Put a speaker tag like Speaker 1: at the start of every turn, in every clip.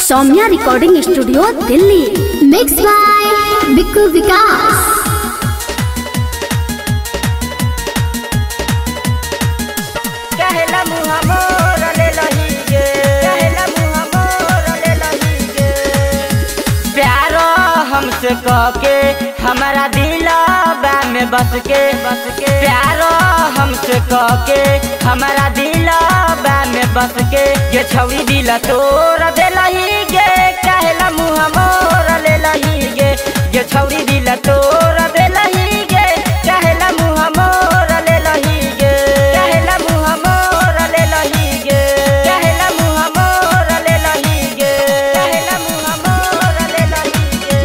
Speaker 1: Saumya recording studio Delhi. Mix by Bikku Vikas.
Speaker 2: हमसे कहके हमारा दिलवा में बस के प्यारो हमसे कहके हमारा दिलवा में बस के ये छौरी दिल तोड़ देलही गे कहला मुँह मोर लेलही गे ये छौरी दिल तोड़ देलही गे कहला मुँह मोर लेलही गे कहला मुँह मोर लेलही गे कहला मुँह मोर लेलही गे कहला मुँह मोर लेलही गे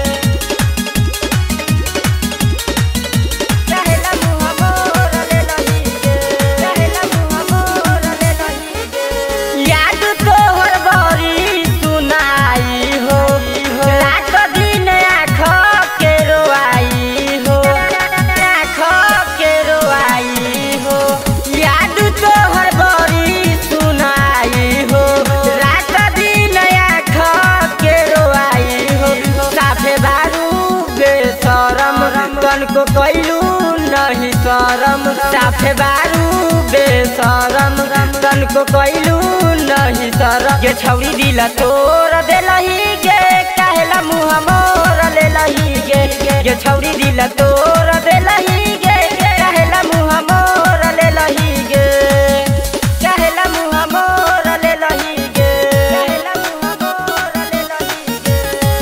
Speaker 2: कहला मुँह मोर लेलही गे कहला मुँह मोर लेलही गे याद तोहर बड़ी सुनाई हो रात दिन आँख के रोआई हो आँख के रोआई हो याद तोहर बड़ी सुनाई हो रात दिन आँख के रोआई हो साफे बारू बेशरम तनको कैलू नहीं शरम साफे बारू बेशरम तनको कैलू नहीं शरम ये छौरी दिल तोड़ देलही गे कहला मुँह मोर लेलही गे ये छौरी दिल तोड़ देलही गे कहला मुँह मोर लेलही गे कहला मुँह मोर लेलही गे कहला मुँह मोर लेलही गे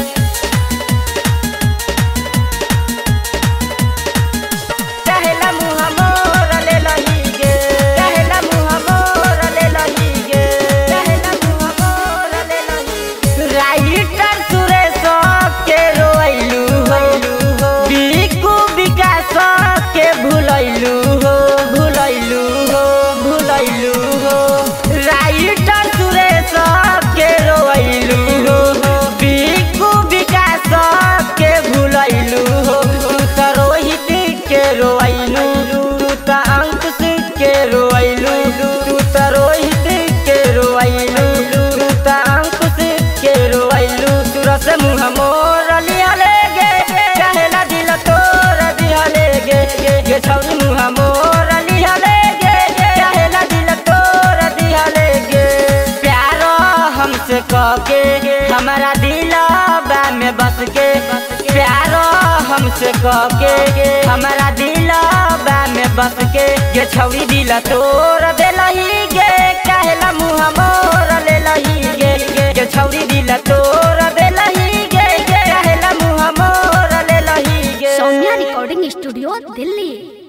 Speaker 2: कहला मुँह मोर लेलही गे कहला मुँह मोर लेलही गे कहला मुँह मोर लेलही गे राइटर सुरेश के रोइलू हो बिक्कू विकास के भुलैलू हो भुलैलू हो भुलैलू हो राइटर सुरेश के रोइलू हो बिक्कू विकास के भुलैलू हो तू त रोहित के रोइलू तू त अंकुश के रोइलू तू त रोहित के रोइलू तू त अंकुश के रोइलू तुरस मुँह मोर लिहले गे कहला दिल तोड़ दिहले गे ये छौरी मुँह मोर लिहले गे कहला दिल तोड़ दिहले गे प्यारो हमसे कहके हमारा दिलवा में बस के प्यारो हमसे कहके हमारा दिलवा में बस के ये छौरी दिल तोड़ देलही गे कहला मुँह मोर लेलही गे ये छौरी दिल तोड़ देलही गे कहला मुँह मोर लेलही गे।
Speaker 1: Saumya recording studio Delhi.